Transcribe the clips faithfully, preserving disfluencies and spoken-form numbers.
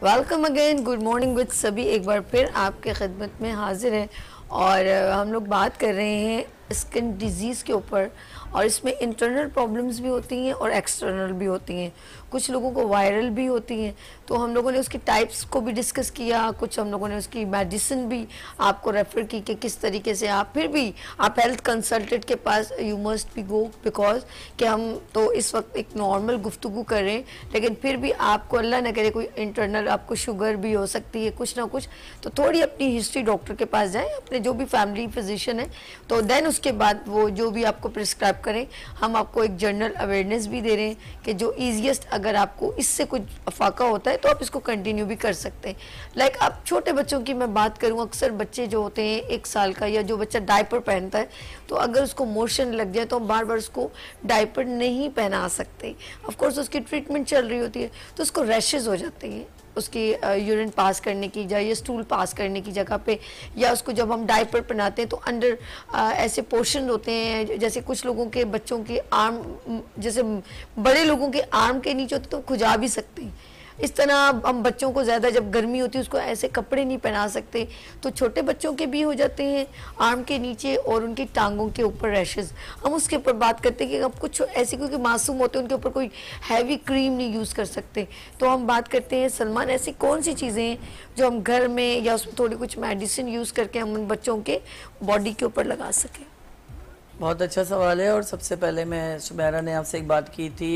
Welcome again, good morning with सभी एक बार फिर आपके खिदमत में हाजिर है। और हम लोग बात कर रहे हैं स्किन डिजीज़ के ऊपर, और इसमें इंटरनल प्रॉब्लम्स भी होती हैं और एक्सटर्नल भी होती हैं। कुछ लोगों को वायरल भी होती हैं, तो हम लोगों ने उसकी टाइप्स को भी डिस्कस किया, कुछ हम लोगों ने उसकी मेडिसिन भी आपको रेफ़र की कि किस तरीके से आप फिर भी आप हेल्थ कंसल्टेंट के पास you must be go, because कि हम तो इस वक्त एक नॉर्मल गुफ्तगू कर रहे हैं, लेकिन फिर भी आपको अल्लाह न करे कोई इंटरनल आपको शुगर भी हो सकती है, कुछ ना कुछ, तो थोड़ी अपनी हिस्ट्री डॉक्टर के पास जाएँ, अपने जो भी फैमिली फिजिशियन है, तो देन उसके बाद वो जो भी आपको प्रिस्क्राइब करें। हम आपको एक जनरल अवेयरनेस भी दे रहे हैं कि जो ईजीएस्ट, अगर आपको इससे कुछ अफाका होता है तो आप इसको कंटिन्यू भी कर सकते हैं। लाइक like, अब छोटे बच्चों की मैं बात करूं, अक्सर बच्चे जो होते हैं एक साल का, या जो बच्चा डायपर पहनता है, तो अगर उसको मोशन लग जाए तो हम बार बार उसको डायपर नहीं पहना सकते। ऑफ कोर्स उसकी ट्रीटमेंट चल रही होती है, तो उसको रैशेज हो जाते हैं उसकी यूरिन पास करने की जगह या स्टूल पास करने की जगह पे, या उसको जब हम डायपर पहनाते हैं तो अंडर ऐसे पोर्शन होते हैं, जैसे कुछ लोगों के बच्चों के आर्म, जैसे बड़े लोगों के आर्म के नीचे होते तो खुजा भी सकते हैं। इस तरह हम बच्चों को ज़्यादा जब गर्मी होती है उसको ऐसे कपड़े नहीं पहना सकते, तो छोटे बच्चों के भी हो जाते हैं आर्म के नीचे और उनकी टांगों के ऊपर रैशेज़। हम उसके ऊपर बात करते हैं कि अब कुछ ऐसे क्योंकि मासूम होते हैं उनके ऊपर कोई हैवी क्रीम नहीं यूज़ कर सकते, तो हम बात करते हैं सलमान ऐसी कौन सी चीज़ें हैं जो हम घर में या उसमें थोड़ी कुछ मेडिसिन यूज़ करके हम उन बच्चों के बॉडी के ऊपर लगा सकें। बहुत अच्छा सवाल है। और सबसे पहले मैं, सुमेरा ने आपसे एक बात की थी,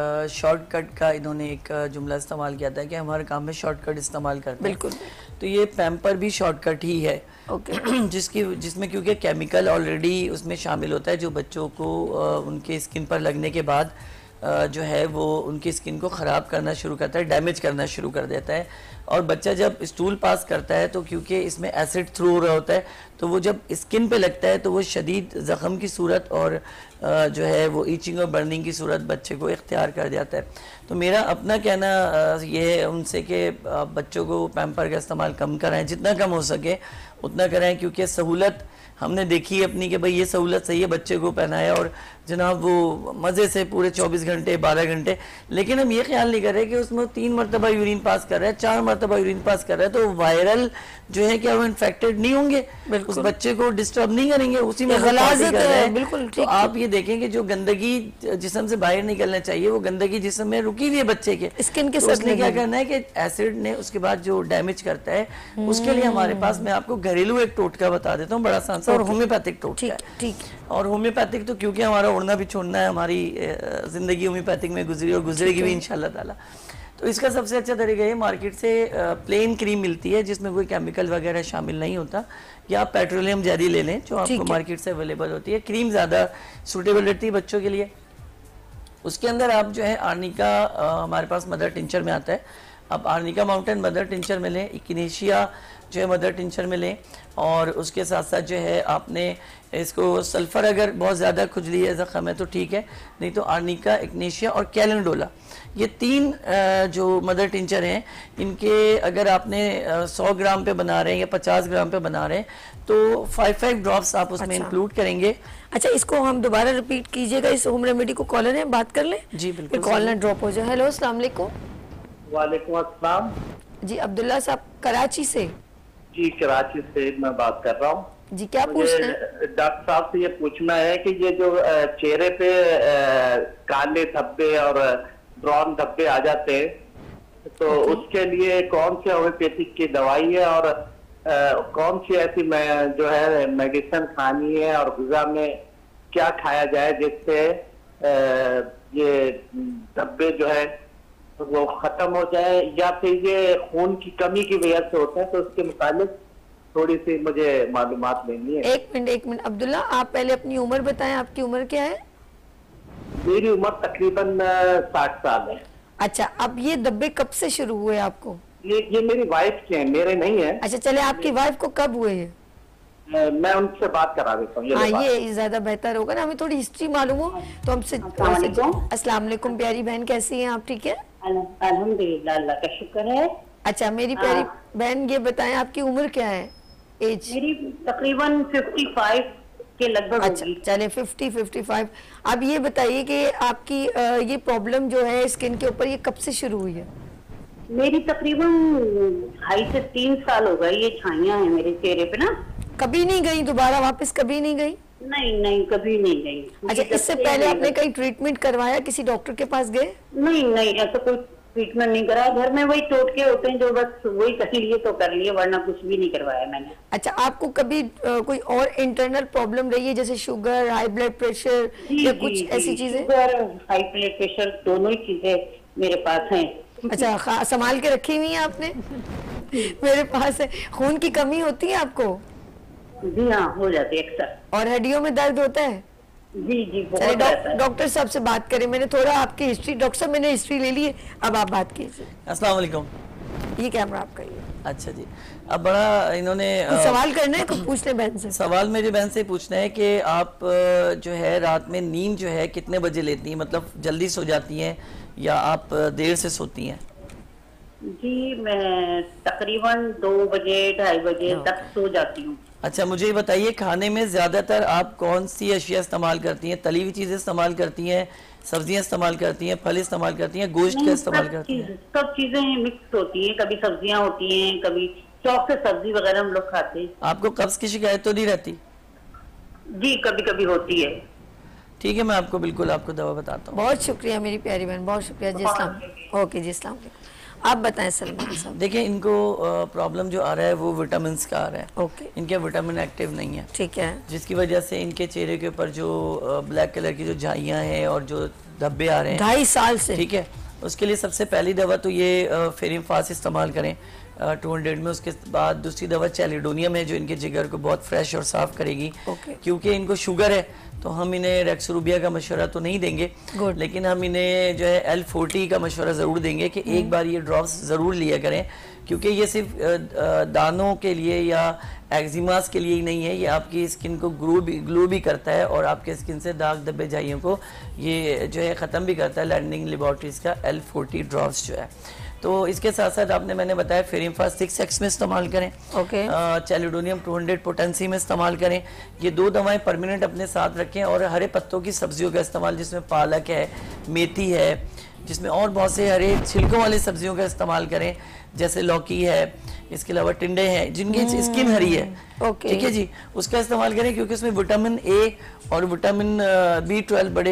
शॉर्टकट का इन्होंने एक जुमला इस्तेमाल किया था कि हम हर काम में शॉर्टकट इस्तेमाल करते हैं। बिल्कुल, तो ये पैम्पर भी शॉर्टकट ही है। Okay okay. जिसकी जिसमें क्योंकि केमिकल ऑलरेडी उसमें शामिल होता है जो बच्चों को आ, उनके स्किन पर लगने के बाद आ, जो है वो उनकी स्किन को ख़राब करना शुरू करता है, डैमेज करना शुरू कर देता है। और बच्चा जब स्टूल पास करता है तो क्योंकि इसमें एसिड थ्रू हो रहा होता है, तो वो जब स्किन पे लगता है तो वो शदीद ज़ख़म की सूरत और जो है वो ईचिंग और बर्निंग की सूरत बच्चे को इख्तियार कर जाता है। तो मेरा अपना कहना ये है उनसे कि बच्चों को पैम्पर का इस्तेमाल कम कराएं, जितना कम हो सके उतना कराएं, क्योंकि सहूलत हमने देखी अपनी कि भाई ये सहूलत सही है, बच्चे को पहनाया और जनाब वो मज़े से पूरे चौबीस घंटे बारह घंटे, लेकिन हम ये ख्याल नहीं कर रहे कि उसमें तीन मरतबा यूरिन पास कर रहा है, चार मरतबा यूरिन पास कर रहा है, तो वायरल जो है क्या वो इन्फेक्टेड नहीं होंगे, उस बच्चे को डिस्टर्ब नहीं करेंगे, उसी में गलाजत है। बिल्कुल, तो आप ये देखें कि जो गंदगी जिस्म से बाहर निकलना चाहिए वो गंदगी जिस्म में रुकी हुई है बच्चे के स्किन के, तो उसने क्या करना है कि एसिड ने उसके बाद जो डैमेज करता है उसके लिए हमारे पास, मैं आपको घरेलू एक टोटका बता देता हूँ, बड़ा आसान सा, और होम्योपैथिक टोटका है। ठीक, और होम्योपैथिक तो क्योंकि हमारा उड़ना भी छोड़ना है, हमारी जिंदगी होम्योपैथिक में गुजरी और गुजरेगी भी इंशाल्लाह ताला। तो इसका सबसे अच्छा तरीका ये, मार्केट से प्लेन क्रीम मिलती है जिसमें कोई केमिकल वगैरह शामिल नहीं होता, या आप पेट्रोलियम जेली ले लें जो आपको मार्केट से अवेलेबल होती है। क्रीम ज़्यादा सूटेबल रहती है बच्चों के लिए। उसके अंदर आप जो है आर्निका, हमारे पास मदर टिंचर में आता है, आप आर्निका माउंटेन मदर टिंचर में लें, इकिनेशिया जो है मदर टिंचर में लें, और उसके साथ साथ जो है आपने इसको सल्फ़र, अगर बहुत ज़्यादा खुजली है ज़ख़म है तो ठीक है, नहीं तो आर्निका, इग्नेशिया और कैलेंडोला, ये तीन जो मदर टिंचर हैं, इनके अगर आपने सौ ग्राम पे बना रहे हैं या पचास ग्राम पे बना रहे हैं तो फाइव फाइव ड्रॉप्स आप उसमें इंक्लूड अच्छा। करेंगे। अच्छा, इसको हम दोबारा रिपीट कीजिएगा, इस होम रेमेडी को कॉलर है, बात कर लें। जी बिल्कुल, कॉलर ड्रॉप हो जाए। हेलो, अस्सलाम वालेकुम। वालेकुम अस्सलाम जी, अब्दुल्ला साहब कराची से। जी, कराची से मैं बात कर रहा हूँ जी, क्या पूछना है? डॉक्टर साहब से ये पूछना है कि ये जो चेहरे पे काले धब्बे और ब्राउन धब्बे आ जाते हैं, तो उसके लिए कौन सी होम्योपैथिक की दवाई है और आ, कौन सी ऐसी मैं जो है मेडिसिन खानी है, और गुज़ा में क्या खाया जाए जिससे ये धब्बे जो है वो खत्म हो जाए, या फिर ये खून की कमी की वजह से होता है, तो उसके मुताबिक थोड़ी सी मुझे मालूमात लेनी है। एक मिनट एक मिनट अब्दुल्ला, आप पहले अपनी उम्र बताएं, आपकी उम्र क्या है? मेरी उम्र तकरीबन साठ साल है। अच्छा, अब ये धब्बे कब से शुरू हुए आपको? ये ये मेरी वाइफ के हैं, मेरे नहीं है। अच्छा, चले, आपकी वाइफ को कब हुए हैं? मैं उनसे बात करा देता हूँ। हाँ, ये ज्यादा बेहतर होगा ना, हमें थोड़ी हिस्ट्री मालूम हो तो हमसे। अस्सलाम वालेकुम प्यारी बहन, कैसी हैं आप? ठीक है, अल्हम्दुलिल्लाह, अल्लाह का शुक्र है। अच्छा, मेरी प्यारी बहन ये बताएं आपकी उम्र क्या है? एज मेरी तकरीबन पचपन के लगभग। अच्छा, चले फिफ्टी फिफ्टी फाइव। अब ये बताइए कि आपकी ये प्रॉब्लम जो है स्किन के ऊपर, ये कब से शुरू हुई है? मेरी तकरीबन ढाई से तीन साल हो गए ये छाइयां हैं मेरे चेहरे पे ना। कभी नहीं गई दोबारा वापस, कभी नहीं गई? नहीं नहीं, कभी नहीं गई। अच्छा, इससे पहले आपने कहीं ट्रीटमेंट करवाया, किसी डॉक्टर के पास गए? नहीं नहीं, ऐसा कोई ट्रीटमेंट नहीं कराया। घर में वही टोटके होते हैं जो बस वही कर लिए तो कर लिए, वरना कुछ भी नहीं करवाया मैंने। अच्छा, आपको कभी आ, कोई और इंटरनल प्रॉब्लम रही है, जैसे शुगर, हाई ब्लड प्रेशर या कुछ ऐसी चीजें? शुगर, हाई ब्लड प्रेशर दोनों ही चीजें मेरे पास हैं। अच्छा, संभाल के रखी हुई है आपने? मेरे पास है। खून की कमी होती है आपको? जी हाँ, हो जाती है अक्सर। और हड्डियों में दर्द होता है? जी जी, बहुत रहता है। डॉक्टर साहब से बात करें, मैंने थोड़ा आपकी हिस्ट्री, डॉक्टर साहब मैंने हिस्ट्री ले ली है, अब आप बात कीजिए। अस्सलाम वालेकुम। ये कैमरा आपका ही है। अच्छा जी, अब बड़ा इन्होंने कुछ सवाल करना है तो पूछ ले बहन से। सवाल मेरी बहन से पूछना है कि आप जो है रात में नींद जो है कितने बजे लेती हैं, मतलब जल्दी सो जाती हैं या आप देर से सोती हैं? जी, मैं तकरीबन दो बजे ढाई बजे तक सो जाती हूँ। अच्छा, मुझे ये बताइए, खाने में ज़्यादातर आप कौन सी अशिया इस्तेमाल करती हैं? तली हुई चीज़ें इस्तेमाल करती हैं, सब्जियां इस्तेमाल करती हैं, फल इस्तेमाल करती हैं, गोश्त का इस्तेमाल करती हैं? सब चीजें मिक्स होती हैं, कभी सब्जियां होती हैं, कभी चौक से सब्जी वगैरह हम लोग खाते हैं। आपको कब्ज की शिकायत तो नहीं रहती? जी, कभी कभी होती है। ठीक है, मैं आपको बिल्कुल आपको दवा बताता हूँ। बहुत शुक्रिया मेरी प्यारी बहन, बहुत शुक्रिया जी। इस्लाम ओके जी, इस्लाम आप बताएं सलमान साहब। देखिए, इनको प्रॉब्लम जो आ रहा है वो विटामिन का आ रहा है। ओके, इनके विटामिन एक्टिव नहीं है। ठीक है, जिसकी वजह से इनके चेहरे के ऊपर जो ब्लैक कलर की जो झाइयाँ हैं और जो धब्बे आ रहे हैं ढाई साल से, ठीक है, उसके लिए सबसे पहली दवा तो ये फेरिम फास इस्तेमाल करें टू हंड्रेड में। उसके बाद दूसरी दवा चैलिडोनियम है जो इनके जिगर को बहुत फ्रेश और साफ करेगी। okay. क्योंकि इनको शुगर है तो हम इन्हें रेक्सरूबिया का मशवरा तो नहीं देंगे, लेकिन हम इन्हें जो है एल फोर्टी का मशवरा ज़रूर देंगे कि एक बार ये ड्रॉप्स ज़रूर लिया करें, क्योंकि ये सिर्फ दानों के लिए या एक्जिमास के लिए ही नहीं है, ये आपकी स्किन को ग्लो भी ग्लो भी करता है और आपके स्किन से दाग धब्बे झाइयों को ये जो है ख़त्म भी करता है। लैंडिंग लेबॉर्ट्रीज़ का एल फोर्टी ड्रॉप्स जो है, तो इसके साथ साथ आपने मैंने बताया फेरिम फास्ट सिक्स एक्स में इस्तेमाल करें, okay, chelidonium two hundred potency में इस्तेमाल करें। ये दो दवाएं परमानेंट अपने साथ रखें और हरे पत्तों की सब्जियों का इस्तेमाल, जिसमें पालक है, मेथी है, जिसमें और बहुत से हरे छिलकों वाली सब्जियों का इस्तेमाल करें, जैसे लौकी है, इसके अलावा टिंडे हैं जिनकी स्किन हरी है, ओके, ठीक है जी, उसका इस्तेमाल करें क्योंकि उसमें विटामिन ए और विटामिन बी ट्वेल्व बड़े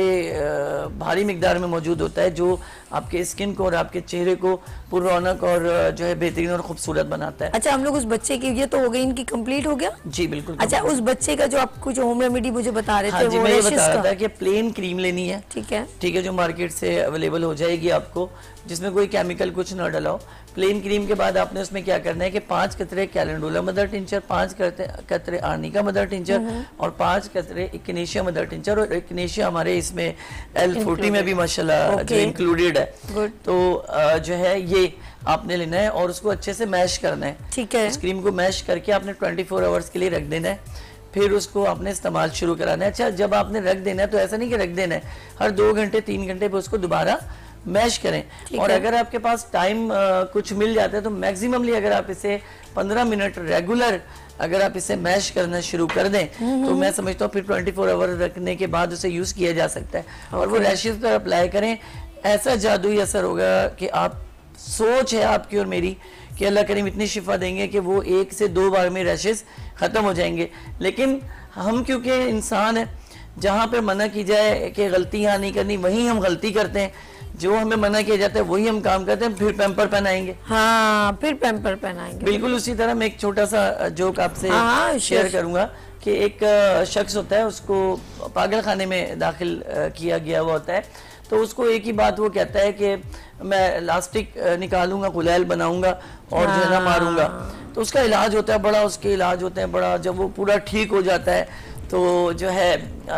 भारी मिकदार में मौजूद होता है, जो आपके स्किन को और आपके चेहरे को पुररौनक और जो है बेहतरीन और खूबसूरत बनाता है। अच्छा, हम लोग उस बच्चे की, ये तो हो गई इनकी कंप्लीट हो गया? जी बिल्कुल। अच्छा, उस बच्चे का जो आप कुछ होम रेमेडी मुझे बता रहे थे, हाँ जी, वो मैं ये बता रहा था कि प्लेन क्रीम लेनी है, ठीक है, ठीक है, जो मार्केट से अवेलेबल हो जाएगी आपको, जिसमें कोई केमिकल कुछ ना डलाओ। प्लेन क्रीम के बाद आपने उसमें क्या करना है कि पांच कतरे कैलेंडुला मदर टिंचर, पांच कतरे आर्निका मदर टिंचर और पांच कतरे इक्नेशिया मदर टिंचर, और इक्नेशिया हमारे इसमें एल फोर्टी में भी माशाल्लाह जो इंक्लूडेड है। तो जो है ये आपने लेना है और उसको अच्छे से मैश करना है, ठीक है, इस क्रीम को मैश करके आपने ट्वेंटी फोर आवर्स के लिए रख देना है, फिर उसको आपने इस्तेमाल शुरू कराना है। अच्छा, जब आपने रख देना है तो ऐसा नहीं कि रख देना है, हर दो घंटे तीन घंटे पे उसको दोबारा मैश करें। और अगर आपके पास टाइम कुछ मिल जाता है तो मैक्सिममली अगर आप इसे पंद्रह मिनट रेगुलर अगर आप इसे मैश करना शुरू कर दें तो मैं समझता हूँ फिर ट्वेंटी फोर आवर रखने के बाद उसे यूज किया जा सकता है। और वो रैशेज पर अप्लाई करें, ऐसा जादुई असर होगा कि आप, सोच है आपकी और मेरी कि अल्लाह करीम इतनी शिफा देंगे कि वो एक से दो बार में रैशेज खत्म हो जाएंगे। लेकिन हम क्योंकि इंसान है, जहाँ पर मना की जाए कि गलतियाँ नहीं करनी वहीं हम गलती करते हैं, जो हमें मना किया जाता है वही हम काम करते हैं, फिर पैम्पर पहनाएंगे। हाँ, फिर पैम्पर पहनाएंगे। बिल्कुल उसी तरह मैं एक छोटा सा जोक आपसे हाँ, शेयर करूंगा कि एक शख्स होता है, उसको पागल खाने में दाखिल किया गया हुआ होता है, तो उसको एक ही बात वो कहता है कि मैं इलास्टिक निकालूंगा, गुलैल बनाऊंगा और जो है ना मारूंगा। तो उसका इलाज होता है बड़ा, उसके इलाज होते हैं बड़ा, जब वो पूरा ठीक हो जाता है तो जो है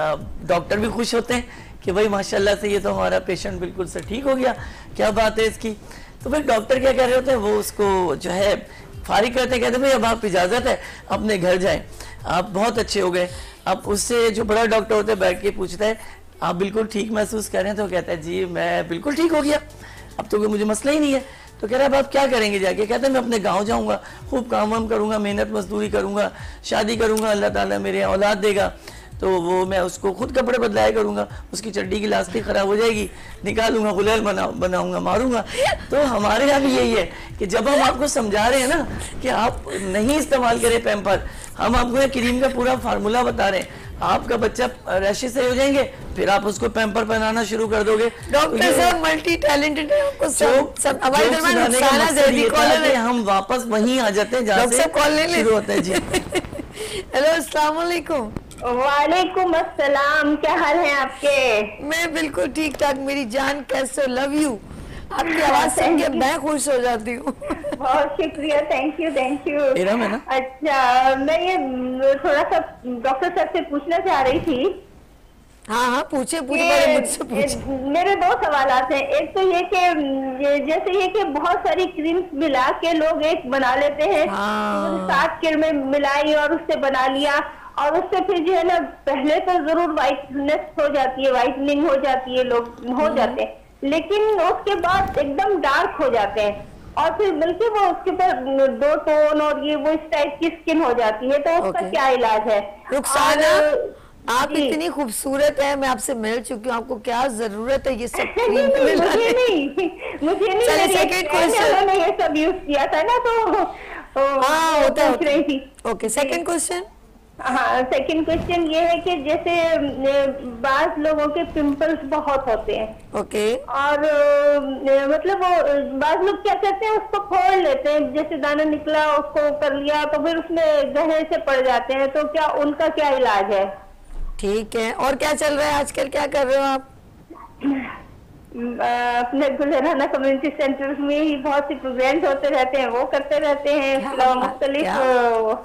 डॉक्टर भी खुश होते हैं कि भाई माशाल्लाह से ये तो हमारा पेशेंट बिल्कुल से ठीक हो गया, क्या बात है इसकी। तो फिर डॉक्टर क्या कह रहे होते हैं, वो उसको जो है फारिग करते हैं, कहते हैं भाई अब आप इजाज़त है अपने घर जाएं, आप बहुत अच्छे हो गए। अब उससे जो बड़ा डॉक्टर होता है बैठ के पूछता है आप बिल्कुल ठीक महसूस कर रहे हैं? तो कहता है जी मैं बिल्कुल ठीक हो गया, अब तो कोई मुझे मसला ही नहीं है। तो कह रहा है अब आप क्या करेंगे जाके? कहते हैं मैं अपने गाँव जाऊँगा, खूब काम वाम करूँगा, मेहनत मजदूरी करूँगा, शादी करूँगा, अल्लाह ताला मेरे औलाद देगा, तो वो मैं उसको खुद कपड़े बदलाया करूँगा, उसकी चड्डी की लास्टिक ख़राब हो जाएगी, निकालूंगा, गुलेल बना बनाऊंगा, मारूंगा। तो हमारे यहाँ भी यही है कि जब हम आपको समझा रहे हैं ना कि आप नहीं इस्तेमाल करें पैम्पर, हम आपको क्रीम का पूरा फार्मूला बता रहे हैं, आपका बच्चा रैशेस से हो जाएंगे, फिर आप उसको पैम्पर पहनाना शुरू कर दोगे। डॉक्टर साहब मल्टी टैलेंटेड है, आपको सब सब हमारे दरमियान नुकसान जल्दी कॉल है, हम वापस वहीं आ जाते हैं जहाँ से कॉल ले शुरू होता है। जी हेलो, अस्सलाम वालेकुम। वालेकुम अस्सलाम, क्या हाल है आपके? मैं बिल्कुल ठीक ठाक मेरी जान, कैसे? लव यू, आपकी आवाज सुन के मैं खुश हो जाती हूँ। बहुत शुक्रिया, thank you thank you. Iram है ना? अच्छा, मैं ये थोड़ा सा डॉक्टर साहब से पूछना चाह रही थी। हाँ हाँ पूछे पूछे मुझसे पूछे। मेरे दो सवालात हैं। एक तो ये कि जैसे ये कि बहुत सारी क्रीम्स मिला के लोग एक बना लेते हैं, हाँ। सात क्रीमें मिलाई और उससे बना लिया, और उससे फिर जो है ना पहले तो जरूर वाइटनेस हो जाती है, वाइटनिंग हो जाती है, लोग हो जाते हैं, लेकिन उसके बाद एकदम डार्क हो जाते हैं और फिर बल्कि वो उसके ऊपर दो टोन और ये वो इस टाइप की स्किन हो जाती है। तो उसका okay. क्या इलाज है? रुखसाना, आप इतनी खूबसूरत है, मैं आपसे मिल चुकी हूँ, आपको क्या जरूरत है ये सब क्रीम मुझे नहीं मुझे नहीं चलिए सेकंड क्वेश्चन। मैंने ये सब यूज किया था ना, तो हाँ होता है, रही थी। Okay, second question. हाँ, सेकंड क्वेश्चन ये है कि जैसे बाज लोगों के पिंपल्स बहुत होते हैं, ओके, और मतलब वो बाज लोग क्या करते हैं, उसको फोड़ लेते हैं, जैसे दाना निकला उसको कर लिया तो फिर उसमें गहरे से पड़ जाते हैं, तो क्या उनका क्या इलाज है? ठीक है, और क्या चल रहा है आजकल, क्या कर रहे हो आप? अपने गुलराना कम्युनिटी सेंटर्स में ही बहुत से प्रोग्राम्स होते रहते हैं, वो करते रहते हैं, मुख्तलिफ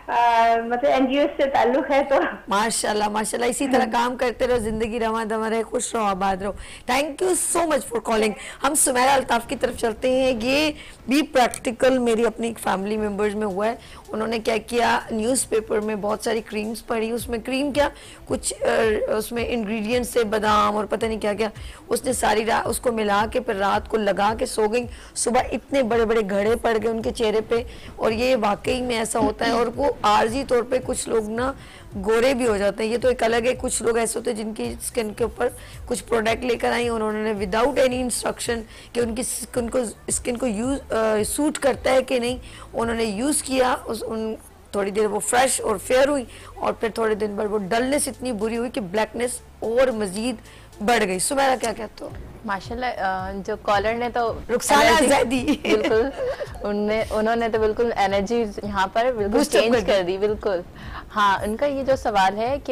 मतलब एनजीओ से ताल्लुक है। तो माशाल्लाह माशाल्लाह, इसी तरह काम करते रहो, जिंदगी रमा दमा रहे, खुश रहो, आबाद रहो। Thank you so much for calling. हम सुमेरा अल्ताफ की तरफ चलते हैं। ये भी प्रैक्टिकल मेरी अपनी फैमिली मेंबर्स में हुआ है। उन्होंने क्या किया, न्यूज़पेपर में बहुत सारी क्रीम्स पढ़ी, उसमें क्रीम क्या कुछ उसमें इंग्रेडिएंट्स से बादाम और पता नहीं क्या क्या, उसने सारी रात उसको मिला के फिर रात को लगा के सो गई। सुबह इतने बड़े बड़े घड़े पड़ गए उनके चेहरे पे, और ये वाकई में ऐसा होता है। और वो आर्जी तौर पे कुछ लोग ना गोरे भी हो जाते हैं, ये तो एक अलग है। कुछ लोग ऐसे होते हैं जिनकी स्किन के ऊपर कुछ प्रोडक्ट लेकर आई, उन्होंने विदाउट एनी इंस्ट्रक्शन कि उनकी स्किन को स्किन को यूज सूट करता है कि नहीं, उन्होंने यूज़ किया, उस उन थोड़ी देर वो फ्रेश और फेयर हुई, और फिर थोड़े दिन बाद वो डलनेस इतनी बुरी हुई कि ब्लैकनेस और मजीद बढ़ गई। सुमेरा क्या कहते हो? माशाल्लाह, जो कॉलर ने तो रुखसाना आज़ादी बिल्कुल उनने उन्होंने तो बिल्कुल एनर्जी यहाँ पर बिल्कुल चेंज कर दी। बिल्कुल हाँ, उनका ये जो सवाल है कि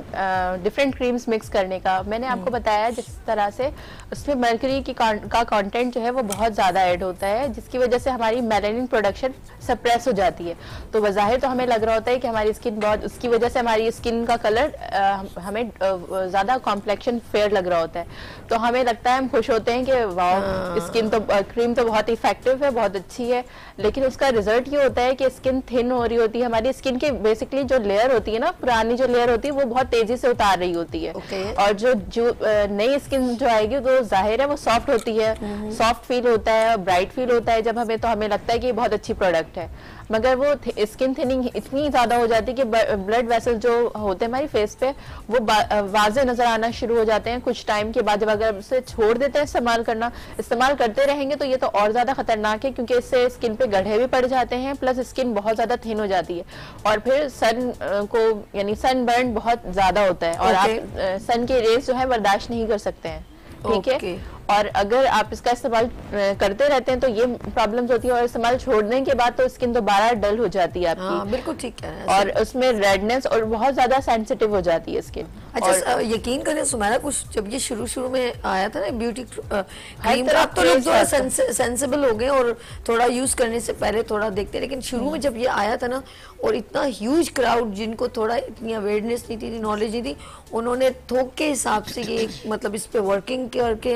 डिफरेंट क्रीम्स मिक्स करने का, मैंने आपको बताया जिस तरह से उसमें मर्करी की का कंटेंट जो है वो बहुत ज़्यादा ऐड होता है, जिसकी वजह से हमारी मेलानिन प्रोडक्शन सप्रेस हो जाती है। तो बज़ाहिर तो हमें लग रहा होता है कि हमारी स्किन बहुत, उसकी वजह से हमारी स्किन का कलर हमें ज़्यादा कॉम्प्लेक्शन फेयर लग रहा होता है, तो हमें लगता है, हम खुश होते हैं कि वाह स्किन तो क्रीम तो बहुत इफेक्टिव है, बहुत अच्छी है, लेकिन उसका रिजल्ट ये होता है कि स्किन थिन हो रही होती है, हमारी स्किन के बेसिकली जो लेयर होती है ना, पुरानी जो लेयर होती है वो बहुत तेजी से उतार रही होती है। okay. और जो जो नई स्किन जो आएगी तो जाहिर है वो सॉफ्ट होती है, सॉफ्ट फील होता है, ब्राइट फील होता है जब हमें, तो हमें लगता है कि ये बहुत अच्छी प्रोडक्ट है। मगर वो स्किन थिनिंग इतनी ज़्यादा हो जाती है कि ब्लड वेसल जो होते हैं हमारी फेस पे वो वाज़े नज़र आना शुरू हो जाते हैं कुछ टाइम के बाद। जब अगर उसे छोड़ देते हैं इस्तेमाल करना, इस्तेमाल करते रहेंगे तो ये तो और ज़्यादा खतरनाक है, क्योंकि इससे स्किन पे गड्ढे भी पड़ जाते हैं, प्लस स्किन बहुत ज़्यादा थिन हो जाती है, और फिर सन को यानी सन बर्न बहुत ज़्यादा होता है, और okay. आप सन की रेस जो है बर्दाश्त नहीं कर सकते हैं। ठीक okay. है, और अगर आप इसका इस्तेमाल करते रहते हैं तो ये प्रॉब्लम्स होती है, और इस्तेमाल छोड़ने के बाद तो स्किन दोबारा डल हो जाती है आपकी। हाँ, बिल्कुल ठीक है, और उसमें रेडनेस और बहुत ज्यादा सेंसिटिव हो जाती है स्किन। अच्छा, यकीन करें सुमेरा, कुछ जब ये शुरू शुरू में आया था ना ब्यूटी क्रीम का, अब तो लोग थोड़ा सेंसिबल हो गए और थोड़ा यूज करने से पहले थोड़ा देखते, लेकिन शुरू में जब ये आया था ना, और इतना ह्यूज क्राउड जिनको थोड़ा इतनी अवेयरनेस नहीं थी, नॉलेज नहीं थी, उन्होंने थोक के हिसाब से ये मतलब इस पे वर्किंग करके अपने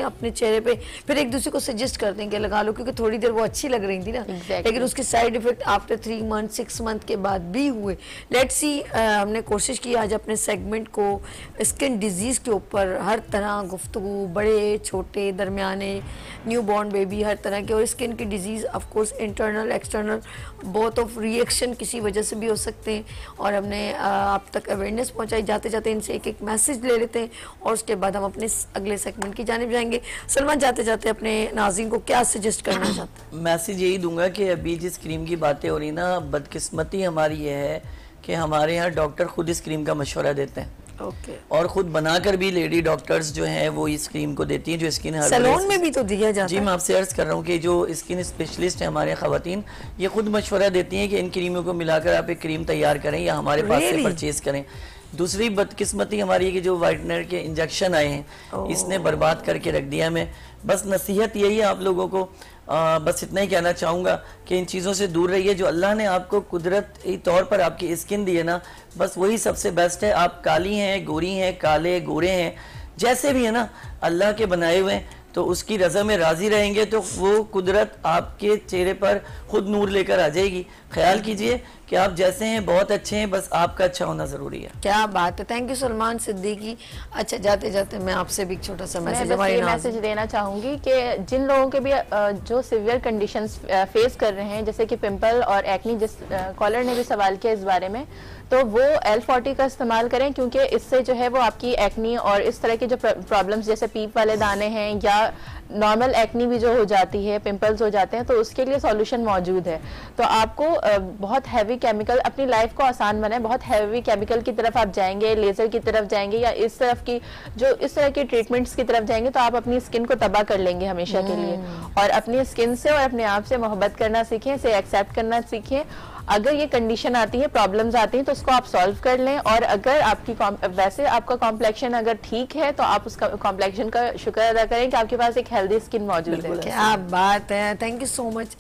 चेहरे पे, फिर एक दूसरे को सजेस्ट करते हैं कि लगा लो, क्योंकि थोड़ी देर वो अच्छी लग रही थी ना, exactly. लेकिन उसके side effect after three month six month के बाद भी हुए। लेट्स सी, हमने कोशिश की आज अपने सेगमेंट को स्किन डिजीज़ के ऊपर हर तरह गुफ्तगू, बड़े छोटे दरमियाने, न्यू बॉर्न बेबी, हर तरह के। और स्किन की disease of course internal external both of reaction किसी वजह से भी हो सकते हैं, और हमने आप तक अवेयरनेस पहुंचाई। जाते जाते इनसे एक एक मैसेज ले लेते हैं और उसके बाद हम अपने अगले सेगमेंट की जानिब जाएंगे। सलमान, जाते जाते अपने नाज़रीन को क्या सजेस्ट करना चाहते हैं? मैसेज यही दूंगा कि अभी जिस क्रीम की बातें हो रही ना, बदकिस्मती हमारी ये है कि हमारे यहाँ डॉक्टर खुद इस क्रीम का मशवरा देते हैं। Okay. और खुद बनाकर भी लेडी डॉक्टर्स जो हैं वो इस क्रीम को देती हैं, जो स्किन सैलून में भी तो दिया जाता जी है। मैं आपसे अर्ज कर रहा हूँ कि जो स्किन स्पेशलिस्ट हैं हमारे ख़वातीन, ये खुद मशवरा देती हैं कि इन क्रीमों को मिलाकर आप एक क्रीम तैयार करें या हमारे पास से परचेज करें। दूसरी बदकिस्मती हमारी है कि जो वाइटनर के इंजेक्शन आए हैं इसने बर्बाद करके रख दिया हमें। बस नसीहत यही है आप लोगों को, आ, बस इतना ही कहना चाहूँगा कि इन चीज़ों से दूर रहिए। जो अल्लाह ने आपको कुदरती तौर पर आपकी स्किन दी है ना, बस वही सबसे बेस्ट है। आप काली हैं, गोरी हैं, काले गोरे हैं, जैसे भी है ना, अल्लाह के बनाए हुए हैं, तो उसकी रज़ा में राज़ी रहेंगे तो वो कुदरत आपके चेहरे पर खुद नूर लेकर आ जाएगी। ख्याल कीजिए कि आप जैसे हैं बहुत अच्छे हैं, बस आपका अच्छा होना ज़रूरी है। क्या बात है, थैंक यू सलमान सिद्दीकी। अच्छा, जाते जाते मैं आपसे भी एक छोटा सा मैसेज मैं बस ये मैसेज देना चाहूँगी कि जिन लोगों के भी जो सिवियर कंडीशंस फेस कर रहे हैं, जैसे कि पिंपल और एक्नी, जिस कॉलर ने भी सवाल किया इस बारे में, तो वो एल फोर्टी का इस्तेमाल करें, क्योंकि इससे जो है वो आपकी एक्नी और इस तरह की जो प्रॉब्लम्स जैसे पीप वाले दाने हैं या नॉर्मल एक्नी भी जो हो जाती है, पिंपल्स हो जाते हैं, तो उसके लिए सॉल्यूशन मौजूद है। तो आपको बहुत हैवी केमिकल, अपनी लाइफ को आसान बनाए, बहुत हैवी केमिकल की तरफ आप जाएंगे, लेजर की तरफ जाएंगे या इस तरफ की जो इस तरह की ट्रीटमेंट्स की तरफ जाएंगे, तो आप अपनी स्किन को तबाह कर लेंगे हमेशा के लिए। और अपनी स्किन से और अपने आप से मोहब्बत करना सीखें, इसे एक्सेप्ट करना सीखें। अगर ये कंडीशन आती है, प्रॉब्लम्स आती हैं, तो उसको आप सॉल्व कर लें। और अगर आपकी वैसे आपका कॉम्प्लेक्शन अगर ठीक है, तो आप उसका कॉम्प्लेक्शन का शुक्र अदा करें कि आपके पास एक हेल्दी स्किन मौजूद है। क्या बात है, thank you so much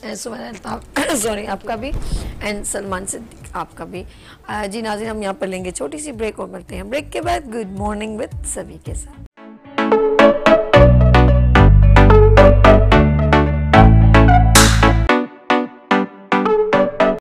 Suman, sorry आपका भी, एंड सलमान सिद्दीकी आपका भी। जी नाज़रीन, हम यहाँ पर लेंगे छोटी सी ब्रेक और मिलते हैं ब्रेक के बाद गुड मॉर्निंग विद सभी के साथ।